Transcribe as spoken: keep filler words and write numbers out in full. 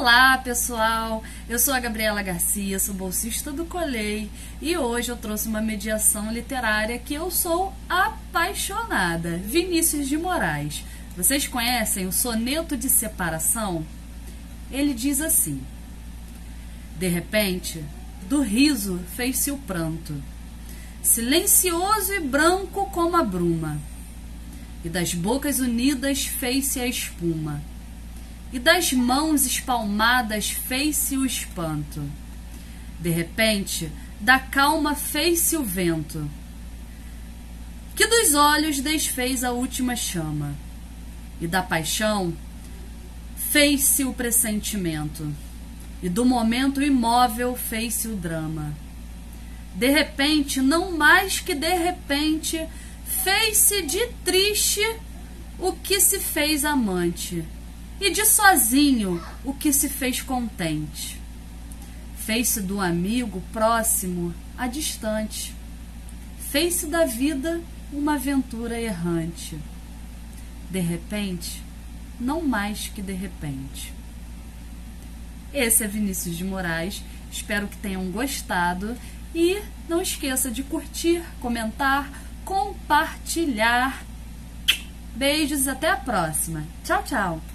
Olá pessoal, eu sou a Gabriela Garcia, sou bolsista do Colei e hoje eu trouxe uma mediação literária que eu sou apaixonada, Vinícius de Moraes. Vocês conhecem o Soneto de Separação? Ele diz assim: de repente, do riso fez-se o pranto, silencioso e branco como a bruma, e das bocas unidas fez-se a espuma, e das mãos espalmadas fez-se o espanto. De repente, da calma fez-se o vento, que dos olhos desfez a última chama, e da paixão fez-se o pressentimento, e do momento imóvel fez-se o drama. De repente, não mais que de repente, fez-se de triste o que se fez amante, e de sozinho o que se fez contente. Fez-se do amigo próximo a distante, fez-se da vida uma aventura errante. De repente, não mais que de repente. Esse é Vinícius de Moraes, espero que tenham gostado e não esqueça de curtir, comentar, compartilhar. Beijos e até a próxima. Tchau, tchau!